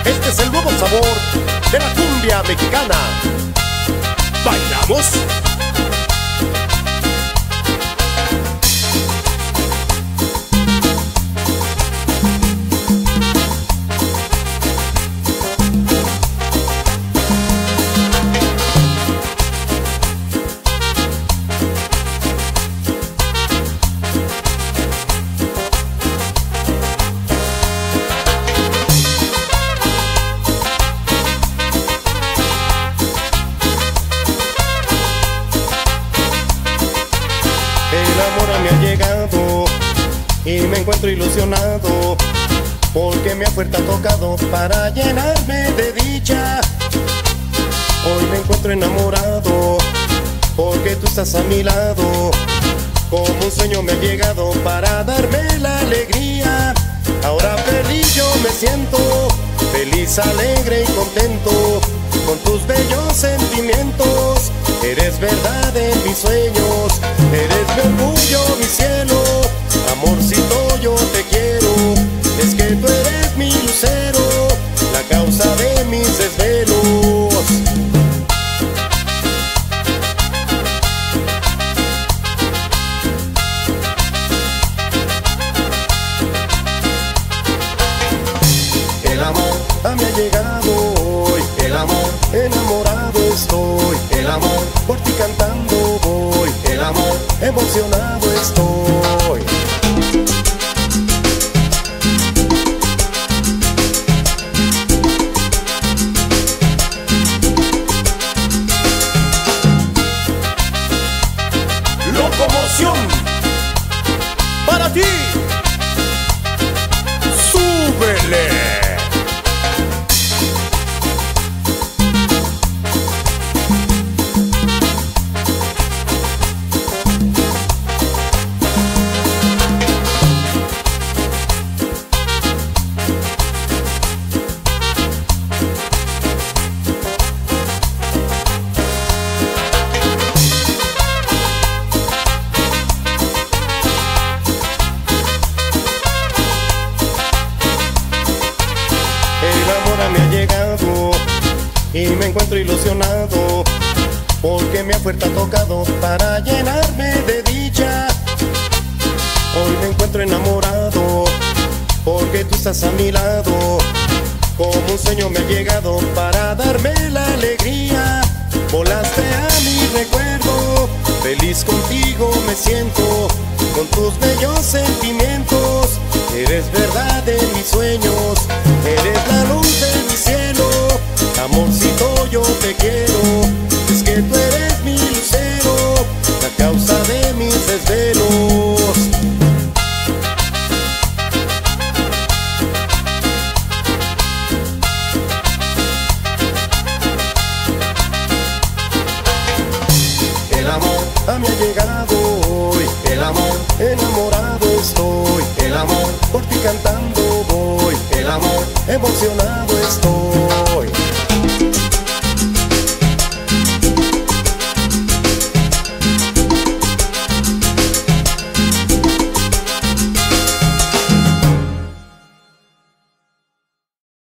Este es el nuevo sabor de la cumbia mexicana. ¿Bailamos? El amor me ha llegado y me encuentro ilusionado, porque mi puerta ha tocado para llenarme de dicha. Hoy me encuentro enamorado, porque tú estás a mi lado. Como un sueño me ha llegado para darme la alegría. Ahora feliz yo me siento, feliz, alegre y contento, con tus bellos sentimientos. Eres verdad en mis sueños, eres mi orgullo, mi cielo. Amorcito, yo te quiero, es que tú eres mi lucero, la causa de mis desvelos. El amor a mí ha llegado hoy, el amor enamorado estoy, el amor por ti cantando voy, el amor emocionado estoy. Locomoción para ti. ¡Súbele! El amor me ha llegado y me encuentro ilusionado, porque mi puerta ha tocado para llenarme de dicha. Hoy me encuentro enamorado, porque tú estás a mi lado. Como un sueño me ha llegado para darme la alegría. Volaste a mi recuerdo, feliz contigo me siento, con tus bellos sentimientos. Eres verdad en mis sueños, eres la luz de mi cielo. Amorcito, yo te quiero, es que tú eres mi lucero, la causa de mis desvelos. El amor a mí ha llegado hoy, el amor enamorado estoy, el amor por ti cantando voy, el amor emocionado estoy.